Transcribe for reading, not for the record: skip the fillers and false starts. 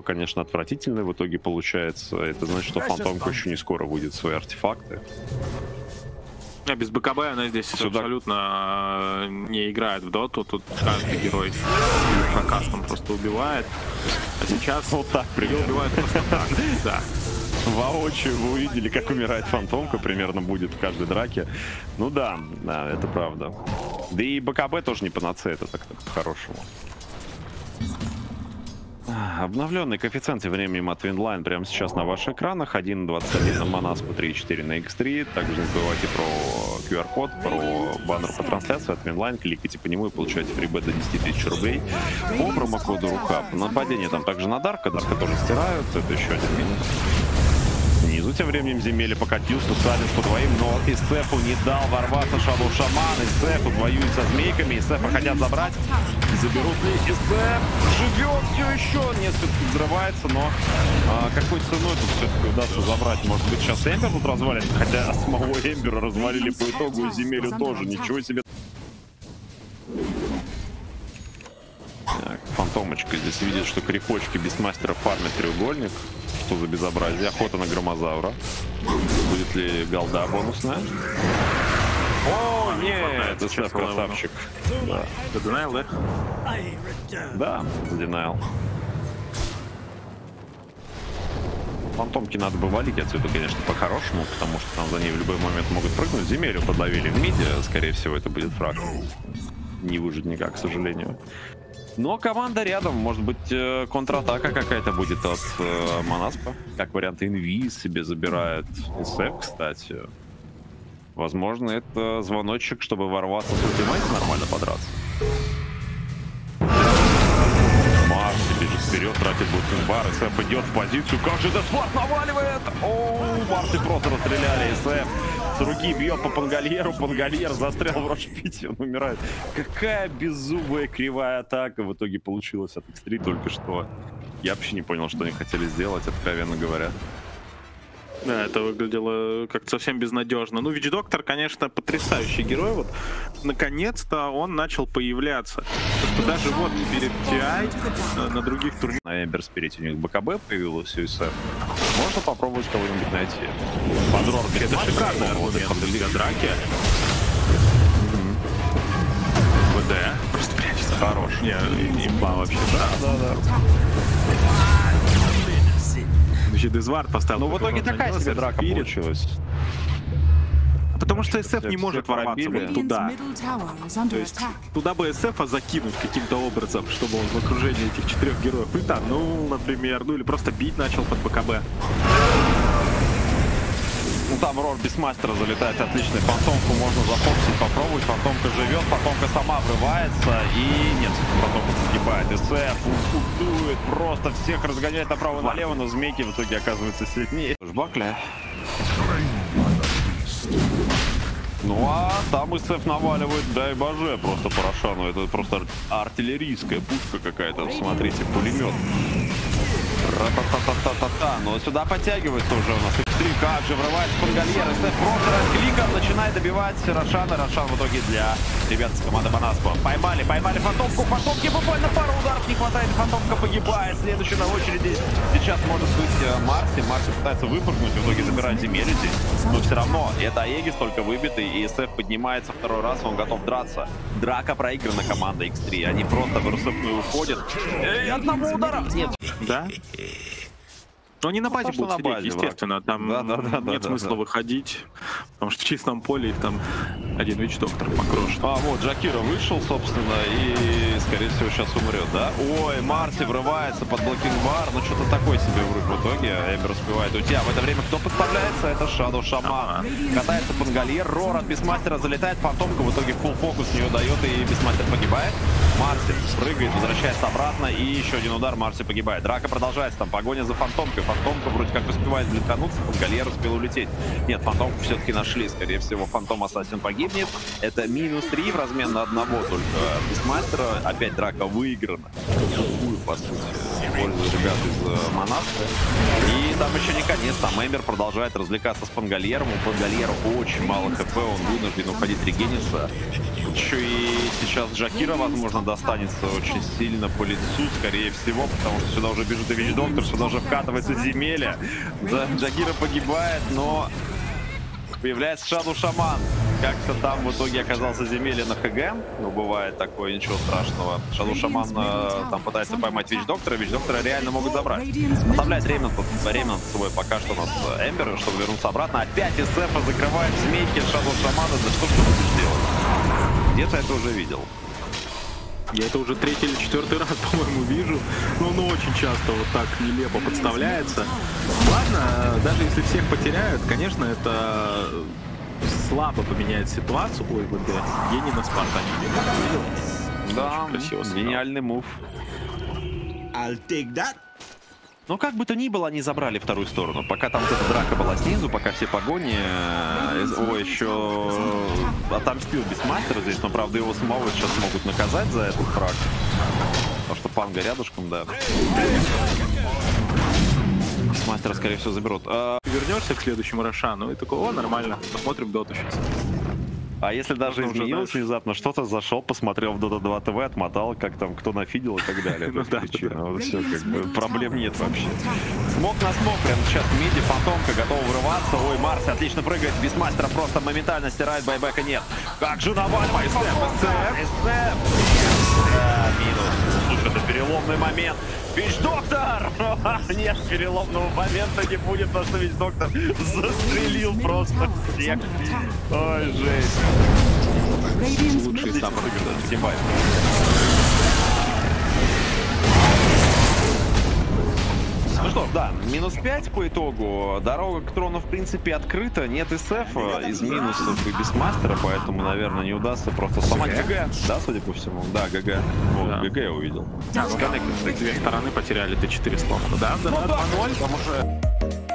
конечно, отвратительный в итоге получается. Это значит, что Фантомка еще не скоро выйдет свои артефакты. А без БКБ она здесь абсолютно не играет в доту. Тут каждый герой прокастом просто убивает. А сейчас вот так ее убивают просто так. Да. Воочию вы увидели, как умирает Фантомка, примерно будет в каждой драке. Ну да, да, это правда. Да и БКБ тоже не панацея, это так по-хорошему. Обновленный коэффициент временем от Windline прямо сейчас на ваших экранах. 1.21 на Манаску, 3.4 на X3. Также не забывайте про QR-код, про баннер по трансляции от Windline. Кликайте по нему и получаете фрибет до 10 тысяч рублей по промокоду РУХАП. Нападение там также на Дарка. Дарка тоже стирают. Это еще один минус. Снизу тем временем земелье покатился, Саленс по двоим, но ИСЭФу не дал ворваться Шадоу Шаман. ИСЭФ воюет со змейками, ИСЭФа хотят забрать. Заберут ли? ИСЭФ живет все еще, несколько взрывается, но какой ценой тут все-таки удастся забрать? Может быть, сейчас Эмбер тут развалит, хотя самого Эмбера развалили по итогу, и земелью тоже, ничего себе. Так, Фантомочка здесь видит, что крипочки Бисмастера фармят треугольник. Что за безобразие? Охота на Громозавра. Будет ли голда бонусная? О, нет, это СФ красавчик. Да. За Denial, да? Да, за Denial. Фантомки надо бы валить отсюда, конечно, по-хорошему, потому что там за ней в любой момент могут прыгнуть. Земелью подловили в миде, скорее всего, это будет фраг. Не выжить никак, к сожалению. Но команда рядом, может быть, контратака какая-то будет от Манаспа. Как вариант, инвиз себе забирает СФ, кстати. Возможно, это звоночек, чтобы ворваться с ультимейта, нормально подраться. Марси бежит вперед, тратит бутинбар, СФ идет в позицию. Как же Деспорт наваливает! Оу, Марси просто расстреляли, СФ с руки бьет по Пангальеру, Пангальер застрял в Рошпите, он умирает. Какая беззубая кривая атака в итоге получилась от X3 только что. Я вообще не понял, что они хотели сделать, откровенно говоря. Да, это выглядело как-то совсем безнадежно. Ну, Вич-доктор, конечно, потрясающий герой. Вот, наконец-то он начал появляться. Потому что даже вот перед TI на других турнирах... На Эмбер Спирите у них БКБ появилось, и СФ. Можно попробовать кого-нибудь найти. Подрор, это шикарный аргумент для драки. ВД. Просто прячется. Хорош. Не, имба вообще. Да. Еще Дезвард поставил. Ну, в итоге такая себе драка получилась. Потому что СФ не может ворваться вот туда. То есть туда бы СФа закинуть каким-то образом, чтобы он в окружении этих 4 героев притонул, например, ну или просто бить начал под БКБ. Ну там Рор Бисмастера залетает отличный. Фантомку можно зафоксить, попробовать. Фантомка живет, Фантомка сама врывается. И нет, Фантомка погибает. СФ ультует, просто всех разгоняет направо и налево, но змейки в итоге оказывается сильнее. Жбакля. Ну а там СФ наваливает, дай боже, просто по Рошану. Это просто артиллерийская пушка какая-то. Смотрите, пулемет. Ра-та-та-та-та-та-та. Но сюда подтягивается уже у нас X3. Как же врывается Пангальер. СФ просто кликом начинает добивать Рошана. Рошан в итоге для ребят с команды Манаспа. Поймали Фантомку. Фантомке буквально пару ударов не хватает. Фантомка погибает. Следующий на очереди сейчас может быть Марси. Марси пытается выпрыгнуть. В итоге забирает земель здесь. Но все равно это Аегис только выбитый. И СФ поднимается второй раз. Он готов драться. Драка проиграна команда X3. Они просто в рассыпную уходят. Одного удара. Нет. Да? Но они на базе будут сидеть, естественно. Там нет смысла выходить, потому что в чистом поле их там один Вич-доктор покрошит. А вот Джакира вышел, собственно, и, скорее всего, сейчас умрет, да? Ой, Марси врывается под блокинг-бар, ну что-то такой себе в итоге. Эмбер успевает уйти, а в это время кто подставляется? Это Шадоу Шаман. Катается Пангальер, Рор от Бисмастера залетает, Фантомка в итоге фулл фокус с нее дает, и Бисмастер погибает. Марси прыгает, возвращается обратно, и еще один удар, Марси погибает. Драка продолжается, там погоня за Фантомкой. Фантомка вроде как успевает блиткануться, Пангальер успел улететь. Нет, Фантомку все-таки нашли, скорее всего, Фантом Ассасин погибнет. Это минус 3 в размен на одного только Бисмастера. Опять драка выиграна. Другую, по сути, используют ребята из Манаспа. И там еще не конец, там Эмбер продолжает развлекаться с Пангальером. У Пангальера очень мало хп, он вынужден уходить регениться. еще и сейчас Джакира, возможно, достанется очень сильно по лицу, скорее всего, потому что сюда уже бежит и Вич-доктор, сюда уже вкатывается земелье. Джакира погибает, но появляется Шадоу-шаман. Как-то там в итоге оказался земелье на ХГ. Ну, бывает такое, ничего страшного. Шадоу-шаман там пытается поймать Вич-доктора. Вич-доктора реально могут забрать. Оставляет Ремнант свой пока что у нас Эмбер, чтобы вернуться обратно. Опять СФ закрывает змейки Шадоу-шамана. Да что ж ты будешь делать? Где-то это уже видел. Я это уже 3-й или 4-й раз, по-моему, вижу. Но он очень часто вот так нелепо подставляется. Ладно, даже если всех потеряют, конечно, это слабо поменяет ситуацию. Ой, ВД. Гений на Спартане. Да, гениальный мув. Но как бы то ни было, они забрали вторую сторону. Пока там вот эта драка была снизу, пока все погони. Еще отомстил Бисмастер здесь, но правда его самого сейчас могут наказать за этот фраг. Потому что Панга рядышком, да. Бисмастера, скорее всего, заберут. Вернешься к следующему Рошану и такой: о, нормально, посмотрим доту сейчас. А если даже изменилось внезапно, что-то зашел, посмотрел в Dota 2 ТВ, отмотал, как там, кто нафидел и так далее. Ну да, все, как бы, проблем нет вообще. Смог на смог, прямо сейчас в миде, фантомка готова врываться. Ой, Марс отлично прыгает, Бисмастера просто моментально стирает, байбека нет. Как же Навальный, минус. Слушай, это переломный момент. Вич-доктор! Нет, переломного момента не будет, потому что Вич-доктор застрелил просто всех. Ой, жесть. Лучший саппорт. Ну что, да, минус 5 по итогу. Дорога к трону, в принципе, открыта. Нет СФ из минусов и Бисмастера, поэтому, наверное, не удастся просто сломать ГГ. Да, судя по всему? Да, ГГ. Вот, ГГ я увидел. Две стороны потеряли Т4 сломано. Да, 2-0. Там уже...